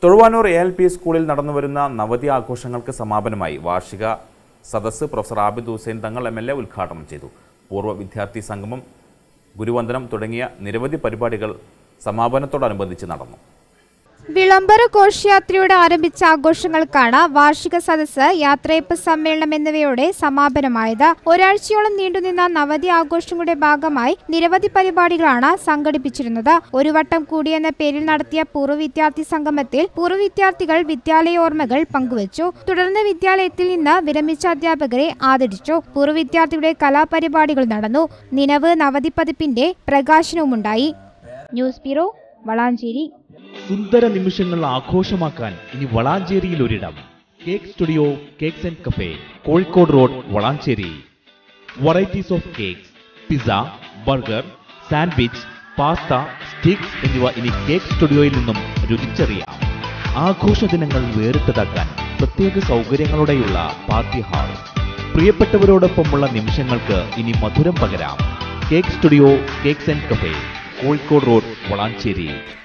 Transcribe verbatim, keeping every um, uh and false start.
തൊഴുവാനൂർ എഎൽപ സ്കൂളിൽ നടന്നുവരുന്ന നവതി ആഘോഷങ്ങൾക്ക് സമാപനമായി വാർഷിക സദസ്സ് professor Abid Hussain Thangal M L A ഉദ്ഘാടനം ചെയ്തു. പൂർവ്വ വിദ്യാർത്ഥി സംഗമം, ഗുരുവന്ദനം തുടങ്ങിയ നിരവധി പരിപാടികൾ സമാപനത്തോടനുബന്ധിച്ച് നടന്നു. വിളംബര ഘോഷയാത്രയോടെ ആരംഭിച്ച ആഘോഷങ്ങൾക്കാണ് വാർഷിക സദസ്സ്, യാത്രയപ്പ് സമ്മേളനം എന്നിവയോടെ സമാപനമായത്. ഒരാഴ്ചയോളം നീണ്ടുനിന്ന നവതി ആഘോഷങ്ങളുടെ ഭാഗമായി നിരവധി പരിപാടികളാണ് സംഘടിപ്പിച്ചിരുന്നത്. ഒരു വട്ടം കൂടി എന്ന പേരിൽ നടത്തിയ പൂർവ്വ വിദ്യാർത്ഥി സംഗമത്തിൽ പൂർവ്വ വിദ്യാർത്ഥികൾ വിദ്യാലയ ഓർമ്മകൾ പങ്കുവച്ചു. തുടർന്ന് വിദ്യാലയത്തിൽ നിന്ന് വിരമിച്ച അധ്യാപകരെ ആദരിച്ചു. പൂർവ്വ വിദ്യാർത്ഥികളുടെ കലാപരിപാടികൾ നടന്നു. നിലവ് നവതി പതിപ്പിന്റെ പ്രകാശനവുമുണ്ടായി. News bureau, Valanchery. സുന്ദര നിമിഷങ്ങൾ ആഘോഷമാക്കാൻ ഇനി വളാഞ്ചേരിയിൽ ഒരിടം. Cake studio cakes and cafe, Kozhikode road, Valanchery. Varieties of cakes, pizza, burger, sandwich, pasta, sticks എന്നിവ ഇനി കേക്ക് സ്റ്റുഡിയോയിൽ നിന്നും രുചിച്ചറിയാം. ആഘോഷ ദിനങ്ങൾ വേറിട്ടതാക്കാൻ പ്രത്യേക സൗകര്യങ്ങളോടെയുള്ള പാർട്ടി ഹാൾ. പ്രിയപ്പെട്ടവരോടൊപ്പമുള്ള നിമിഷങ്ങൾക്ക് ഇനി മധുരം പകരാം. Cake studio cakes and cafe, Kozhikode road, Valanchery.